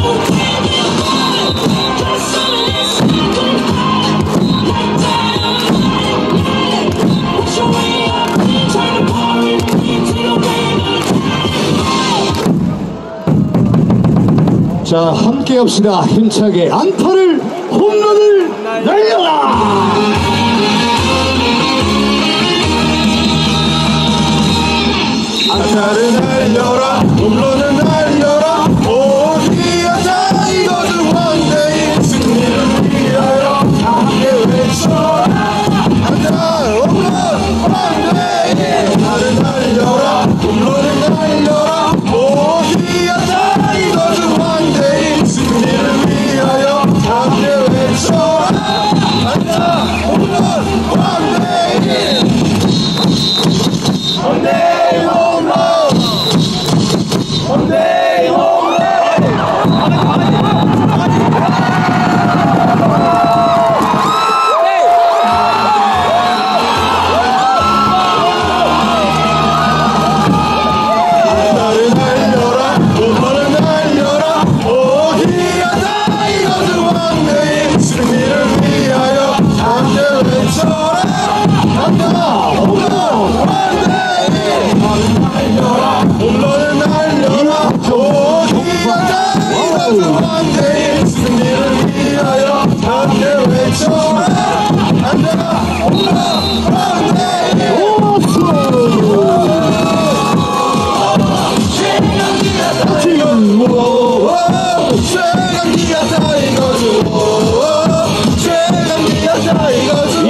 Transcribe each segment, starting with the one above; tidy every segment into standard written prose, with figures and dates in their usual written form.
자, 함께 합시다. 힘차게 안타를 홈런을 날려라. 안타를 날려라, 홈런을 날려라. 오기야 타이거즈 원데이 승리를 위하여 함께 외쳐라. 안타 홈런 원데이. 안타를 날려라, 홈런을 날려라. 오기야 타이거즈 원데이 승리를 위하여 함께 외쳐라. 안타 홈런 원데이. 원데이 홈런. 원데이 홈런. 안타를 날려라, 홈런을 날려라. 오기야 타이거즈 원데이 승리를 위하여 함께 외쳐라. 안타 홈런 원데이. 날려라, 홈런을 날려라. 오기야 타이거즈 원데이 승리를 위하여 함께 외쳐라. 안타 홈런 원데이. 최강기야 타이거즈, 최강기야 타이거즈,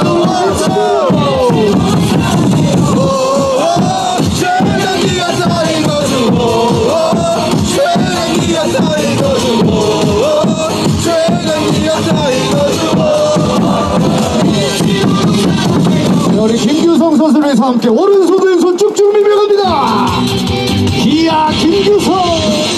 최강기야 타이거즈, 최강기야 타이거즈, 최강기야 타이거즈. 우리 김규성 선수를 위해서 함께 오른손 왼손 쭉쭉 밀며 갑니다. 기아 김규성.